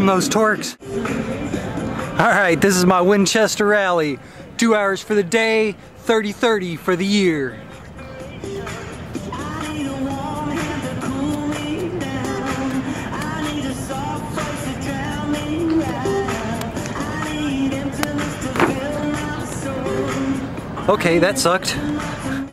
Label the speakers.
Speaker 1: from those torques. Alright, this is my Winchester Rally. 2 hours for the day, 30-30 for the year. Okay, that sucked.